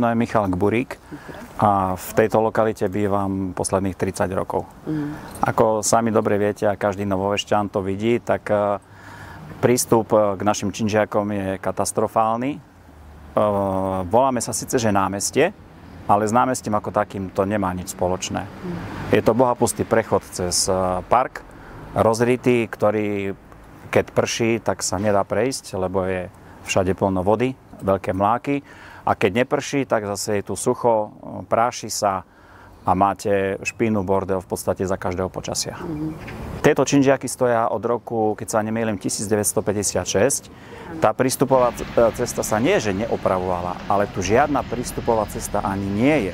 meno je Michal Gburík a v tejto lokalite bývam posledných 30 rokov. Ako sami dobre viete a každý novovešťan to vidí, tak prístup k našim činžiakom je katastrofálny. Voláme sa síce, že námestie, ale s námestím ako takým to nemá nič spoločné. Je to bohapustý prechod cez park, rozritý, ktorý keď prší, tak sa nedá prejsť, lebo je všade plno vody, veľké mláky. A keď neprší, tak zase je tu sucho, práši sa a máte špínu, bordel v podstate za každého počasia. Tieto činžiaky stoja od roku, keď sa nemýlim, 1956. Tá prístupová cesta sa nie, že neopravovala, ale tu žiadna prístupová cesta ani nie je.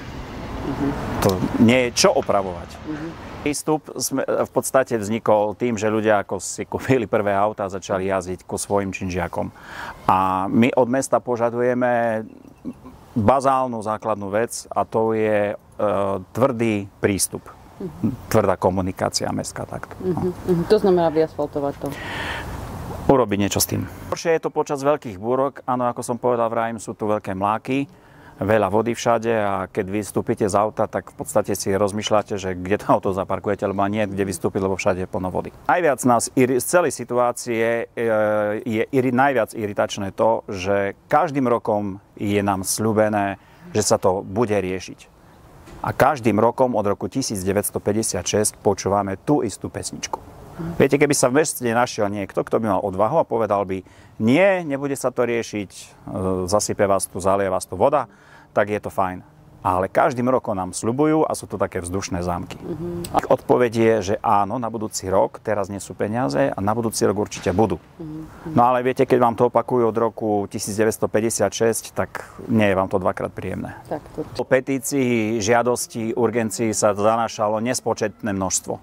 To nie je čo opravovať. Prístup v podstate vznikol tým, že ľudia ako si kúpili prvé auta a začali jazdiť ku svojim činžiakom. A my od mesta požadujeme bazálnu základnú vec a to je tvrdý prístup. Tvrdá komunikácia mestská takto. To znamená vyasfaltovať to? Urobiť niečo s tým. Horšie je to počas veľkých búrok. Áno, ako som povedal, vrajím, sú tu veľké mláky, veľa vody všade a keď vystúpite z auta, tak v podstate si rozmýšľate, že kde to auto zaparkujete, lebo nie kde vystúpiť, lebo všade je plno vody. Najviac nás z celej situácie je najviac iritačné to, že každým rokom je nám sľúbené, že sa to bude riešiť. A každým rokom od roku 1956 počúvame tú istú pesničku. Viete, keby sa v meste našiel niekto, kto by mal odvahu a povedal by, nie, nebude sa to riešiť, zasype vás tu, zalie vás tu voda, tak je to fajn. Ale každým rokom nám sľubujú a sú to také vzdušné zámky. Odpoveď je, že áno, na budúci rok, teraz nie sú peniaze a na budúci rok určite budú. No ale viete, keď vám to opakujú od roku 1956, tak nie je vám to dvakrát príjemné. Po petícii, žiadosti, urgencii sa zanášalo nespočetné množstvo.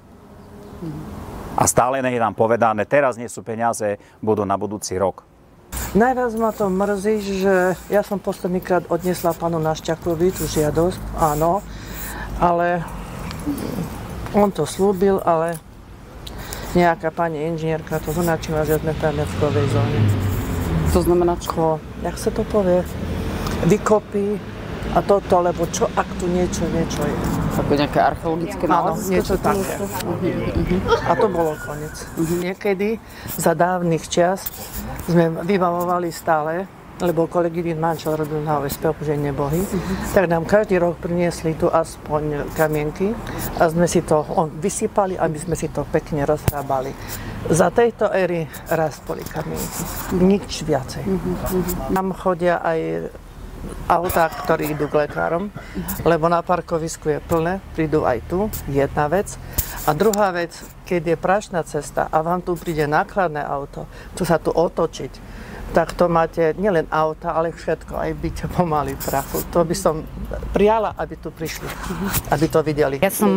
A stále nie je nám povedané, teraz nie sú peniaze, budú na budúci rok. Najviac ma to mrzí, že ja som poslednýkrát odniesla pánu Našťakovi tú žiadosť, áno, ale on to slúbil, ale nejaká pani inžinierka to zonačila, že sme tam v metkovej zóne. To znamená čo? Jak sa to povie? Vykopy a toto, lebo čo, ak tu niečo je. Ako nejaké archeologické nálezy? Áno, niečo také. A to bolo koniec. Niekedy za dávnych čias sme vybavovali stále, lebo kolegynin manžel robil na OSP, už je nebohý, tak nám každý rok priniesli tu aspoň kamienky a sme si to vysypali, aby sme si to pekne rozhrábali. Za tejto éry raz boli kamienky. Nič viacej. Nám chodia aj autá, ktorí idú k lekárom, lebo na parkovisku je plné, prídu aj tu, jedna vec. A druhá vec, keď je prašná cesta a vám tu príde nákladné auto, tu sa tu otočiť, tak to máte nielen auta, ale všetko, aj byť pomaly prachu. To by som prijala, aby tu prišli, aby to videli. Ja som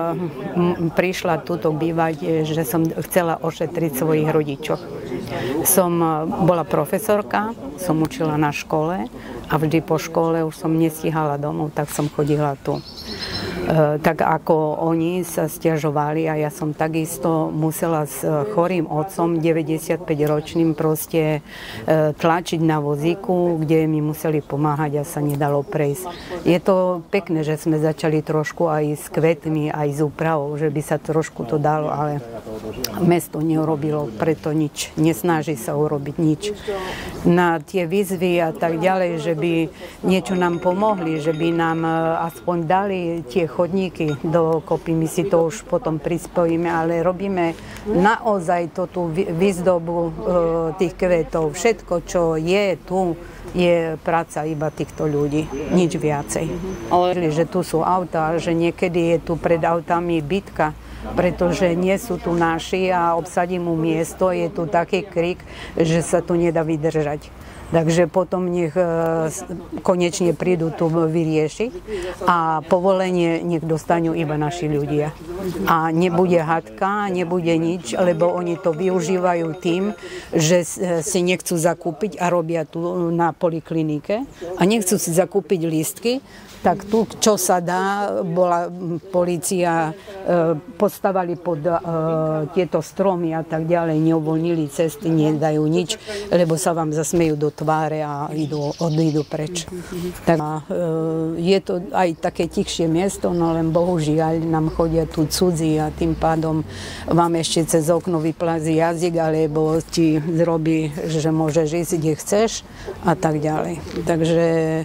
prišla tuto bývať, že som chcela ošetriť svojich rodičov. Som bola profesorka, som učila na škole a vždy po škole už som nestihala domov, tak som chodila tu. Tak ako oni sa sťažovali a ja som takisto musela s chorým otcom, 95-ročným, proste tlačiť na vozíku, kde mi museli pomáhať a sa nedalo prejsť. Je to pekné, že sme začali trošku aj s kvetmi, aj s úpravou, že by sa trošku to dalo, ale mesto neurobilo preto nič, nesnaží sa urobiť nič. Na tie výzvy a tak ďalej, že by niečo nám pomohli, že by nám aspoň dali tie chodníky do kopy, my si to už potom prispojíme, ale robíme naozaj tú výzdobu tých kvetov. Všetko, čo je tu, je práca iba týchto ľudí, nič viacej. Ale že tu sú autá, že niekedy je tu pred autami bitka, pretože nie sú tu naši a obsadí mu miesto, je tu taký krik, že sa tu nedá vydržať. Takže potom nech konečne prídu tu vyriešiť a povolenie nech dostanú iba naši ľudia. A nebude hádka, nebude nič, lebo oni to využívajú tým, že si nechcú zakúpiť a robia tu na poliklinike a nechcú si zakúpiť lístky, tak tu, čo sa dá, bola polícia, postavali pod tieto stromy a tak ďalej, neuvoľnili cesty, nedajú nič, lebo sa vám zasmejú do tváre a odídu preč. Tak, je to aj také tichšie miesto, no len bohužiaľ nám chodia tu cudzí a tým pádom vám ešte cez okno vyplazí jazyk, alebo ti zrobí, že môžeš ísť, kde chceš a tak ďalej. Takže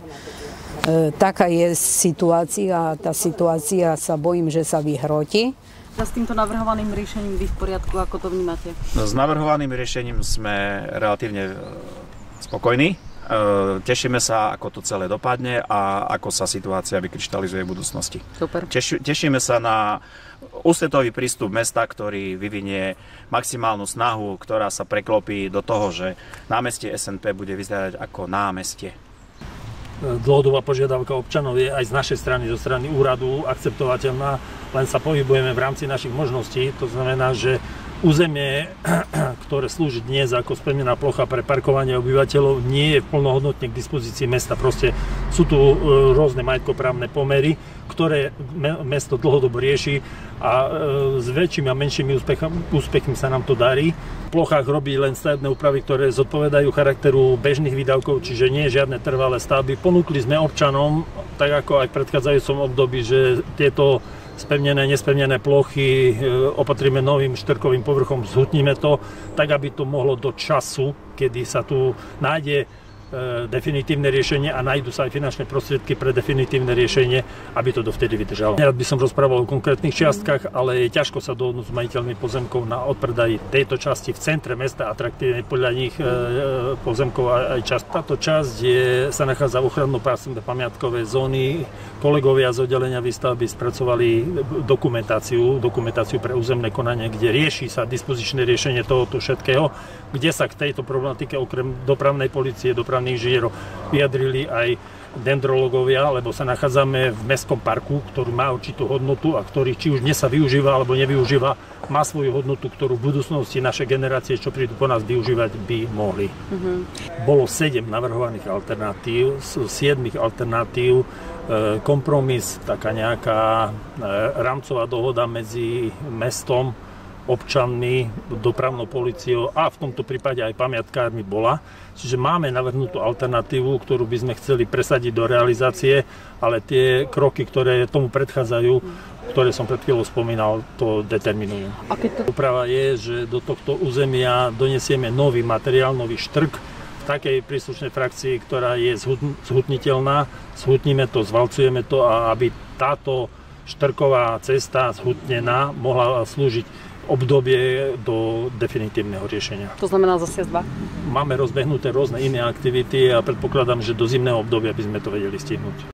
taká je situácia a tá situácia sa bojím, že sa vyhroti. A s týmto navrhovaným riešením vy v poriadku, ako to vnímate? S navrhovaným riešením sme relatívne spokojní. Tešíme sa, ako to celé dopadne a ako sa situácia vykryštalizuje v budúcnosti. Super. Tešíme sa na ústretový prístup mesta, ktorý vyvinie maximálnu snahu, ktorá sa preklopí do toho, že námestie SNP bude vyzerať ako námestie. Dlhodobá požiadavka občanov je aj z našej strany, zo strany úradu akceptovateľná, len sa pohybujeme v rámci našich možností. To znamená, že územie, ktoré slúži dnes ako spevnená plocha pre parkovanie obyvateľov, nie je plnohodnotne k dispozícii mesta. Proste sú tu rôzne majetkoprávne pomery, ktoré mesto dlhodobo rieši a s väčšími a menšími úspechmi sa nám to darí. V plochách robí len stavebné úpravy, ktoré zodpovedajú charakteru bežných výdavkov, čiže nie žiadne trvalé stavby. Ponúkli sme občanom, tak ako aj v predchádzajúcom období, že tieto spevnené, nespevnené plochy opatríme novým štrkovým povrchom, zhutníme to, tak aby to mohlo do času, kedy sa tu nájde definitívne riešenie a nájdu sa aj finančné prostriedky pre definitívne riešenie, aby to dovtedy vydržalo. Nerad by som rozprával o konkrétnych čiastkach, ale je ťažko sa dohodnúť s majiteľmi pozemkov na odpredaji tejto časti v centre mesta, atraktívnej podľa nich pozemkov aj časť. Táto časť sa nachádza v ochranno-pásme pamiatkové zóny. Kolegovia z oddelenia výstavby spracovali dokumentáciu pre územné konanie, kde rieši sa dispozičné riešenie tohoto všetkého, kde sa k tejto problematike okrem dopravnej polície, dopravných inžinierov vyjadrili aj dendrológovia, lebo sa nachádzame v mestskom parku, ktorý má určitú hodnotu a ktorý či už dnes sa využíva alebo nevyužíva, má svoju hodnotu, ktorú v budúcnosti naše generácie, čo prídu po nás využívať, by mohli. Bolo 7 navrhovaných alternatív, z 7 alternatív kompromis, taká nejaká rámcová dohoda medzi mestom, občanmi, dopravnou políciou a v tomto prípade aj pamiatkármi bola. Čiže máme navrhnutú alternatívu, ktorú by sme chceli presadiť do realizácie, ale tie kroky, ktoré tomu predchádzajú, ktoré som pred chvíľou spomínal, to determinujú. Úprava je, že do tohto územia donesieme nový materiál, nový štrk v takej príslušnej frakcii, ktorá je zhutniteľná. Zhutníme to, zvalcujeme to a aby táto štrková cesta zhutnená mohla slúžiť obdobie do definitívneho riešenia. To znamená zase 2? Máme rozbehnuté rôzne iné aktivity a predpokladám, že do zimného obdobia by sme to vedeli stihnúť.